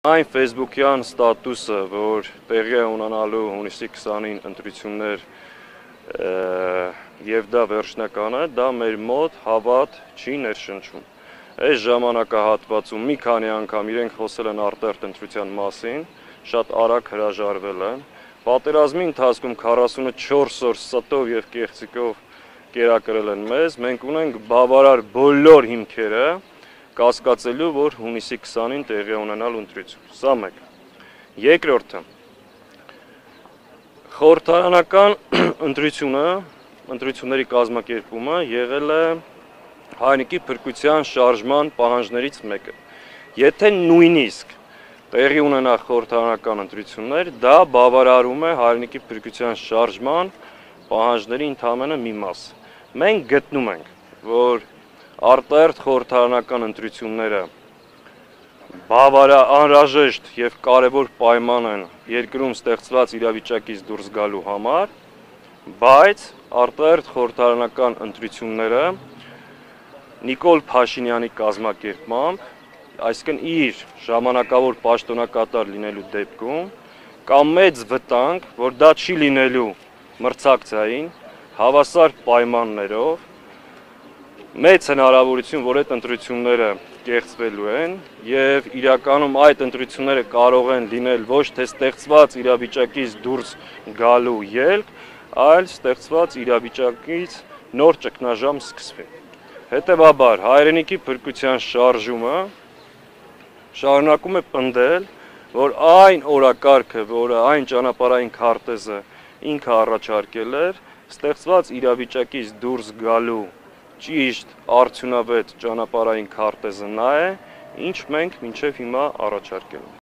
Այն Facebook-յան ստատուսը, որ տեղի է ունենալու հունիսի 20-ին ընտրություններ եւ դա վերջնական է, դա մեր մոտ հավատ չի ներշնչում։ Այս ժամանակահատվածում մի քանի անգամ իրենք խոսել են արտերտ ընտրության մասին, շատ արագ հրաժարվել են։ Պատերազմի ընթացքում 44 օր ստով եւ կեղծիկով կերակրել են մեզ, մենք ունենք բավարար բոլոր հիմքերը կասկածելու, որ հունիսի 20-ին տեղի ունենալ ընտրություն։ Սա մեկ։ Երկրորդը, խորհրդարանական ընտրությունների կազմակերպումը եղել է հայրենիքի փրկության շարժման պահանջներից մեկը։ Եթե նույնիսկ տեղի ունենա խորհրդարանական ընտրություններ, դա բավարարում է հայրենիքի փրկության շարժման պահանջների ընդամենը մի մաս։ Մենք գտնում ենք, որ արտահերթ խորհրդարանական ընտրությունները անհրաժեշտ եւ կարեւոր պայման են երկրում ստեղծված իրավիճակից դուրս գալու համար, բայց արտահերթ խորհրդարանական ընտրությունները Նիկոլ Փաշինյանի կազմակերպմամբ, այսինքն իր ժամանակավոր պաշտոնակատար լինելու դեպքում, կա մեծ վտանգ, որ դա չի լինելու մրցակցային, հավասար պայմաններով, մեծ հնարավորություն, որ այդ ընտրությունները կեղծվելու են եւ իրականում այդ ընտրությունները կարող են լինել ոչ թե ստեղծված իրավիճակից դուրս գալու ելք, այլ ստեղծված իրավիճակից նոր ճգնաժամ սկսվի։ Հետևաբար հայրենիքի փրկության շարժումը շարունակում է պնդել, որ այն օրակարգը, որը այն ճանապարհային քարտեզը ինքը առաջարկել էր, ստեղծված իրավիճակից դուրս գալու ճիշտ արդյունավետ ճանապարհային քարտեզը նա է, ինչ մենք մինչև հիմա առաջարկել ենք։